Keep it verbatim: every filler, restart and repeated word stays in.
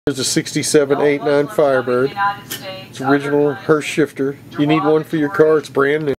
There's a sixty-seven eighty-nine Firebird. It's original Hurst shifter. You need one for your car, it's brand new.